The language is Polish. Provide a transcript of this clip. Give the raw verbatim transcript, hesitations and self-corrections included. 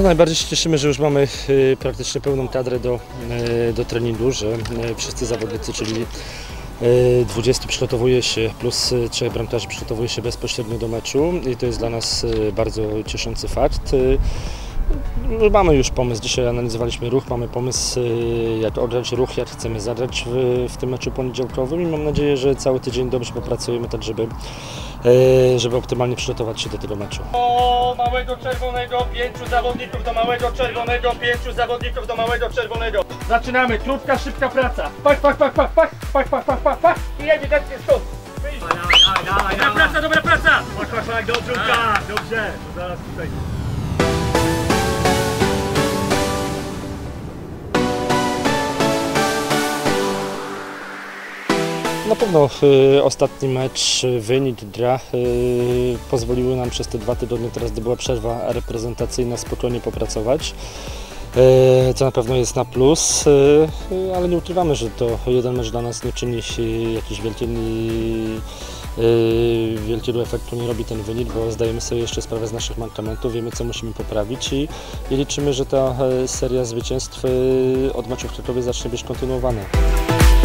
najbardziej się cieszymy, że już mamy praktycznie pełną kadrę do, do treningu, że wszyscy zawodnicy, czyli dwudziestu przygotowuje się, plus trzech bramkarzy przygotowuje się bezpośrednio do meczu i to jest dla nas bardzo cieszący fakt. Mamy już pomysł, dzisiaj analizowaliśmy ruch, mamy pomysł, jak ograć ruch, jak chcemy zagrać w, w tym meczu poniedziałkowym i mam nadzieję, że cały tydzień dobrze popracujemy, tak żeby, żeby optymalnie przygotować się do tego meczu. Do małego czerwonego, pięciu zawodników do małego czerwonego, pięciu zawodników do małego czerwonego. Zaczynamy, krótka, szybka praca. Pach, pach, pach, pach, pach, pach, pach, pach, pach, pach i jedzie tak stąd. Dobra praca, dobra praca! Pach, pach, pach, dobrze, dobrze, zaraz tutaj. Na pewno y, ostatni mecz, wynik, gra y, pozwoliły nam przez te dwa tygodnie, teraz gdy była przerwa reprezentacyjna, spokojnie popracować, y, co na pewno jest na plus, y, ale nie ukrywamy, że to jeden mecz dla nas nie czyni jakiś wielki, y, wielkiego efektu, nie robi ten wynik, bo zdajemy sobie jeszcze sprawę z naszych mankamentów, wiemy co musimy poprawić i, i liczymy, że ta seria zwycięstw y, od meczów Krakowie zacznie być kontynuowana.